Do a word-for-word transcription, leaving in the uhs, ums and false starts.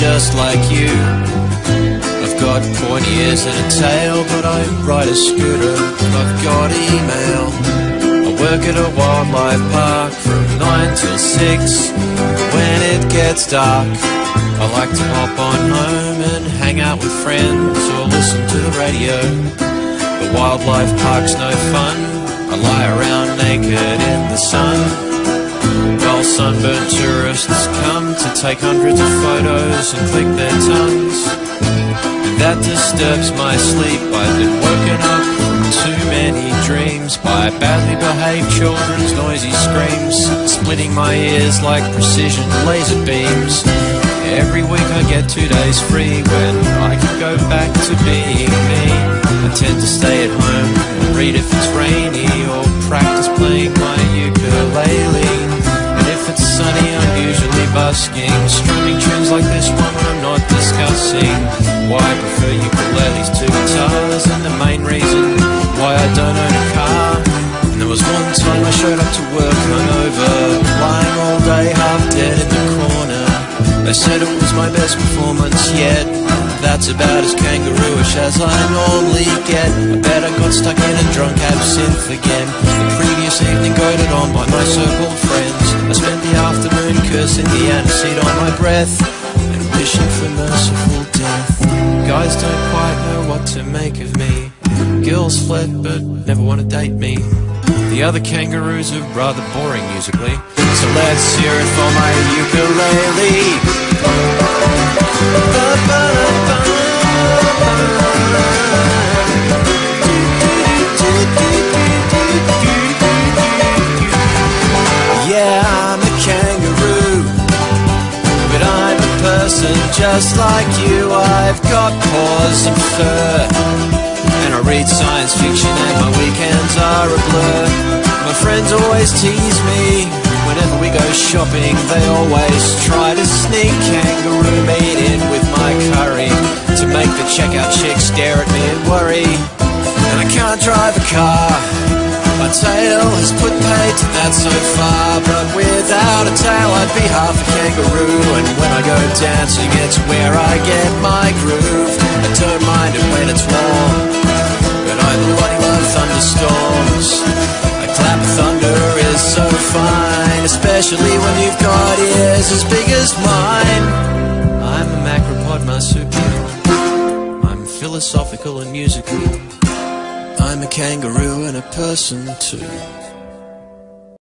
just like you. I've got pointy ears and a tail, but I ride a scooter. I've got email. I work at a wildlife park from nine till six. When it gets dark, I like to hop on home and hang out with friends or listen to the radio. The wildlife park's no fun. I lie around naked in the sun, while sunburnt tourists come to take hundreds of photos and click their tongues. And that disturbs my sleep. I've been woken up from too many dreams by badly behaved children's noisy screams, splitting my ears like precision laser beams. Every week I get two days free when I can go back to being me. I tend to stay at home and read if it's rainy, or practice playing my ukulele. And if it's sunny, I'm usually busking, strumming tunes like this one when I'm not discussing why I prefer ukuleles to guitars, and the main reason why I don't own a car. And there was one time I showed up to work hungover, lying all day half dead in the corner. They said it was my best performance yet. That's about as kangaroo-ish as I normally get. I bet I got stuck in a drunk absinthe again. The previous evening goaded on by my so-called friends. I spent the afternoon cursing the aniseed on my breath and wishing for merciful death. Guys don't quite know what to make of me. Girls flirt but never want to date me. The other kangaroos are rather boring musically, so let's hear it for my ukulele. Yeah, I'm a kangaroo, but I'm a person just like you. I've got paws and fur, and I read science fiction and my weekends are a blur. My friends always tease me whenever we go shopping. They always try to sneak kangaroo meat in with my curry, to make the checkout chick stare at me and worry. And I can't drive a car, my tail has put paid to that so far. But without a tail I'd be half a kangaroo, and when I go dancing it's where I get my groove. I don't mind it when it's warm, but I bloody love thunderstorms. A clap of thunder is so fine, especially when you've got ears as big as mine. I'm a macropod marsupial, I'm philosophical and musical. I'm a kangaroo and a person too.